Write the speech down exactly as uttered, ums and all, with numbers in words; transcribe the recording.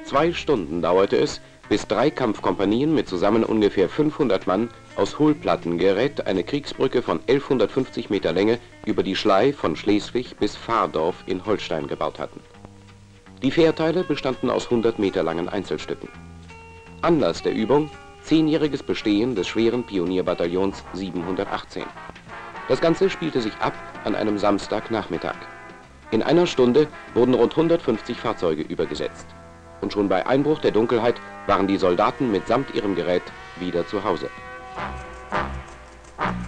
Zwei Stunden dauerte es, bis drei Kampfkompanien mit zusammen ungefähr fünfhundert Mann aus Hohlplattengerät eine Kriegsbrücke von elfhundertfünfzig Meter Länge über die Schlei von Schleswig bis Fahrdorf in Holstein gebaut hatten. Die Fährteile bestanden aus hundert Meter langen Einzelstücken. Anlass der Übung: zehnjähriges Bestehen des schweren Pionierbataillons siebenhundertachtzehn. Das Ganze spielte sich ab an einem Samstagnachmittag. In einer Stunde wurden rund hundertfünfzig Fahrzeuge übergesetzt. Und schon bei Einbruch der Dunkelheit waren die Soldaten mitsamt ihrem Gerät wieder zu Hause.